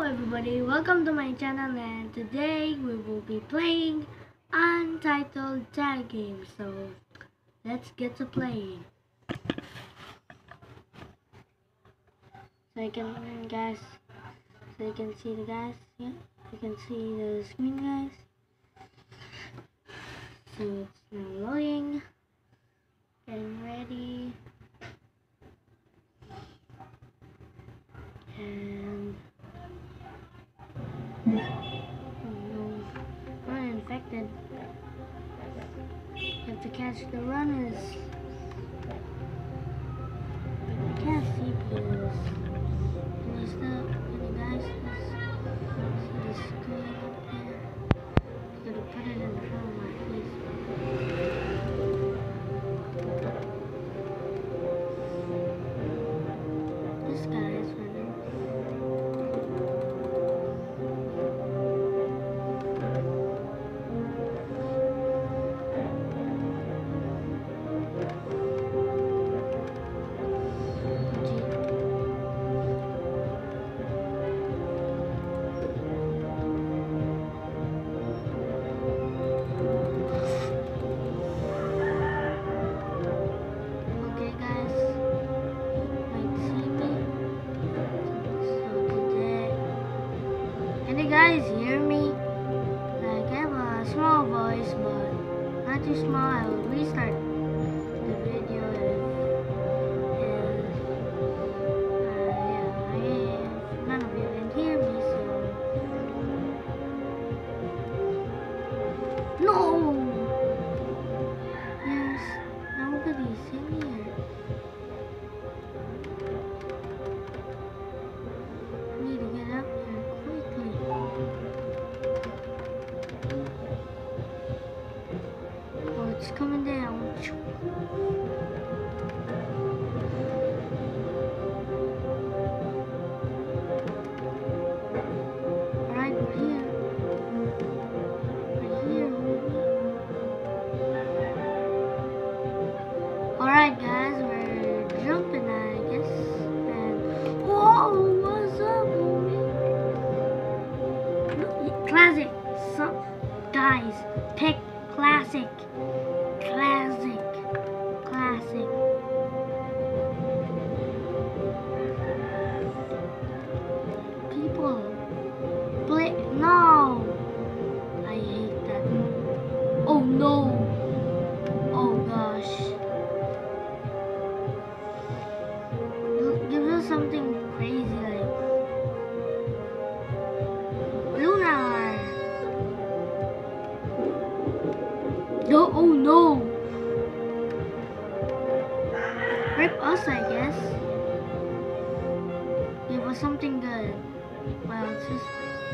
everybody, welcome to my channel, and today we will be playing Untitled Tag game. So let's get to playing. So you can see the guys. Yeah, you can see the screen, guys. So it's now loading, getting ready, and oh no, we're infected. You have to catch the runners. I can't see because can you guys see the screen up there? I gotta put it in front of my face. This guy is running. Can you guys hear me? Like, I have a small voice, but not too small. I will restart the video if none of you can hear me, so no! Yes, nobody's in here. I need to get up there quickly. Oh, it's coming down. Alright, we're here. We're here. Alright, guys, we're jumping, I guess. And whoa, what's up, homie? Classic. Some guys, pick classic. Classic. Classic. People. No. I hate that. Oh no. Oh gosh. Give us something crazy like Lunar. No, oh no. Rip us, I guess. Give us something good. Well, it's just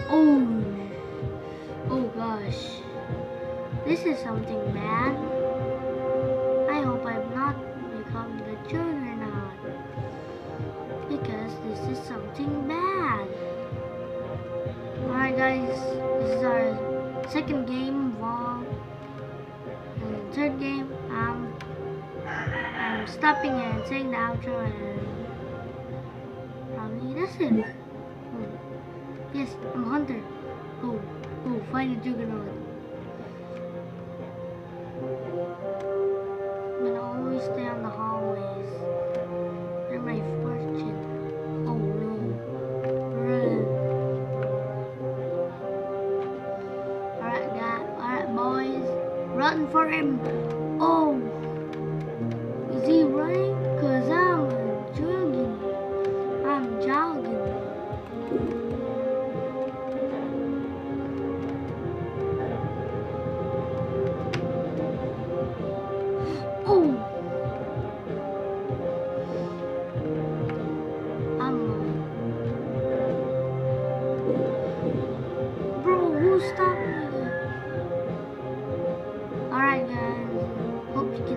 oh gosh. This is something bad. I hope I've not become the juggernaut, because this is something bad. Alright guys, this is our second game of all. And third game, I'm stopping and saying the outro, and probably that's it. Yes, I'm Hunter. Go, find the juggernaut. I'm gonna always stay on the hallways. They're my fortune. Oh no. Run. Alright boys. Run for him. Oh. Is he running? Cause I'm jogging. I'm jogging. Stop me. Alright guys, hope you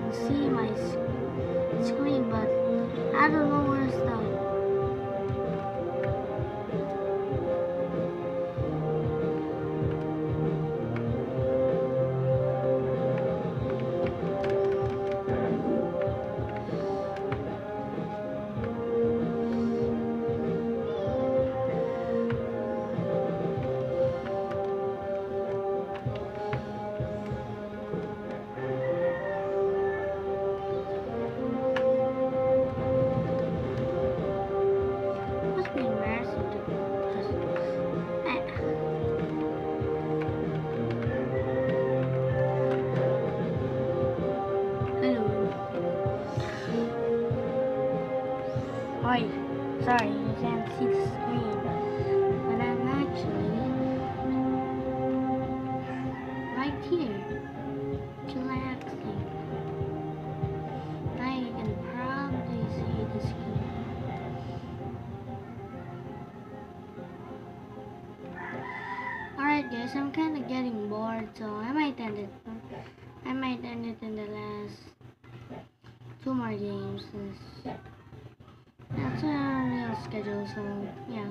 guys, I'm kind of getting bored, so I might end it. I might end it in the last 2 more games. That's our real schedule, so yeah.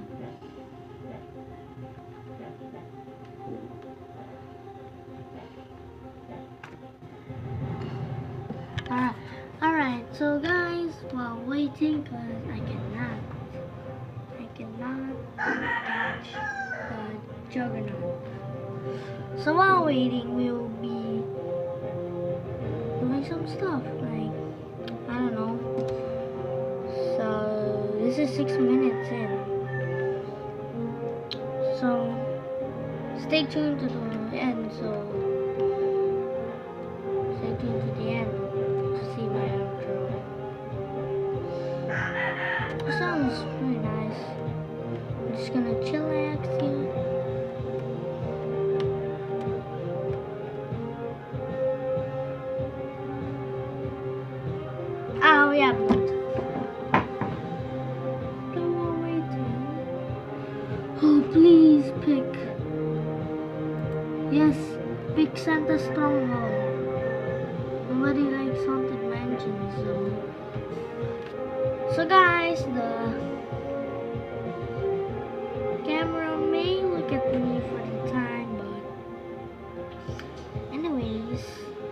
Alright, so guys, while waiting, cause I cannot catch the Juggernaut. So while waiting, we will be doing some stuff, like, I don't know. So this is 6 minutes in. So stay tuned to the end, so stay tuned to the end to see my outro. It sounds pretty nice. I'm just gonna chillax here. Oh yeah. Come on, waiting. Oh please pick. Yes, pick Santa Stronghold. Nobody likes haunted mansions, so guys, the camera may look at me for the time, but anyways,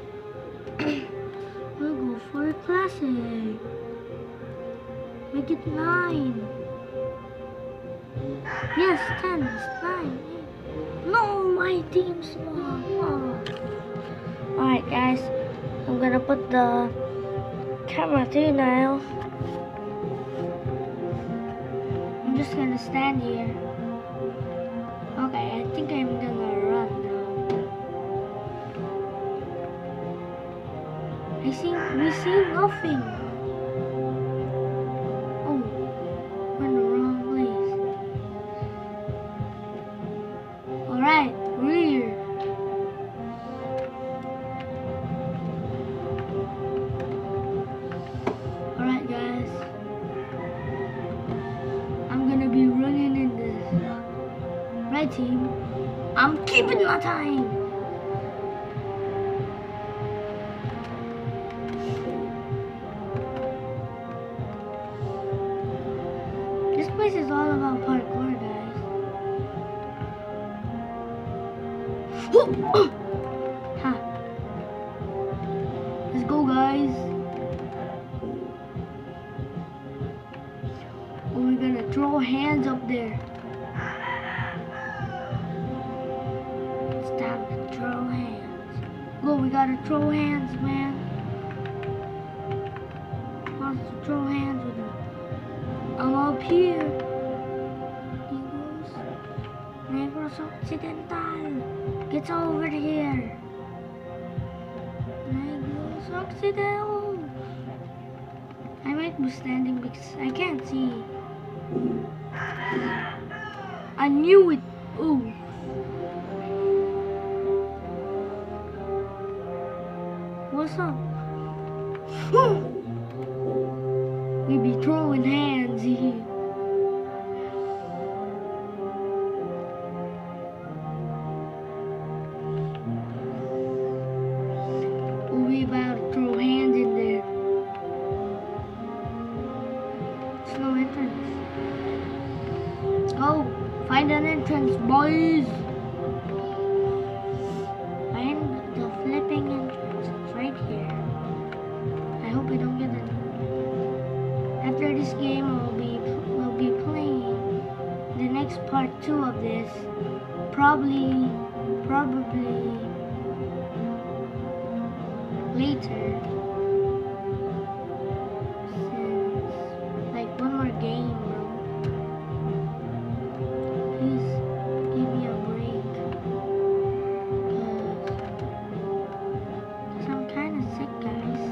we'll go for a classic. Make it 9. Yes, 10, 9. No, my team's wrong. Oh. Alright guys, I'm gonna put the camera to now. I'm just gonna stand here. Okay, I think I'm gonna run now. We see nothing. Oh, we're in the wrong place. Alright, rear. Alright guys, I'm gonna be running in this red team. I'm keeping my time. This place is all about parkour, guys. Ha. Let's go, guys. We're gonna throw hands up there. It's time to throw hands. Go, we gotta throw hands, man. Wants to throw hands with him. I'm up here. Negros. Negros Occidental. Get over here. Negros Occidental. I might be standing because I can't see. I knew it. Ooh. What's up? We be throwing hands here. We about to throw hands in there. There's no entrance. Go, find an entrance, boys. Find the flipping entrance. It's right here. I hope we don't get it. After this game, we'll be playing the next part 2 of this. Probably later. Since like one more game, bro. Please give me a break. Cause I'm kinda sick, guys.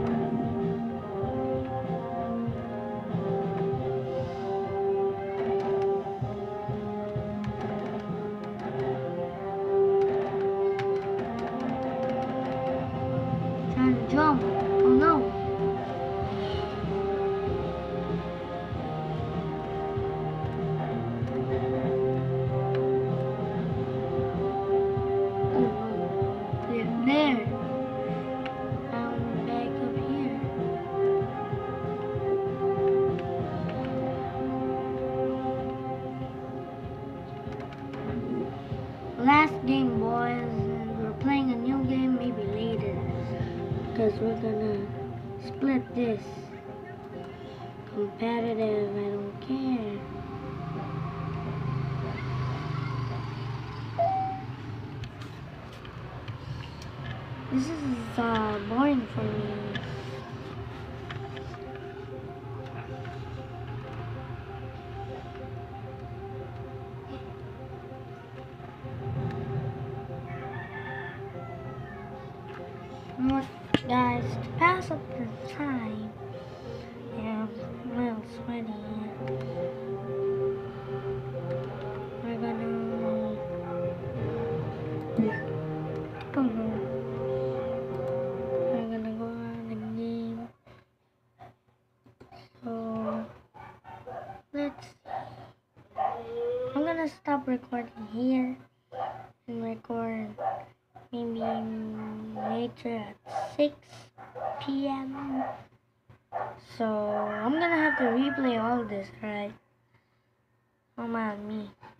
Jump. Oh no. last game, boys. We're playing a new game maybe later. Because we're gonna split this. Competitive, I don't care. This is boring for me. What, guys, to pass up the time. Yeah, I'm a little sweaty. We're gonna. Oh no. We're gonna go on the game. So let's. I'm gonna stop recording here and record maybe later at 6 p.m. So I'm gonna have to replay all this, right? Oh man, me.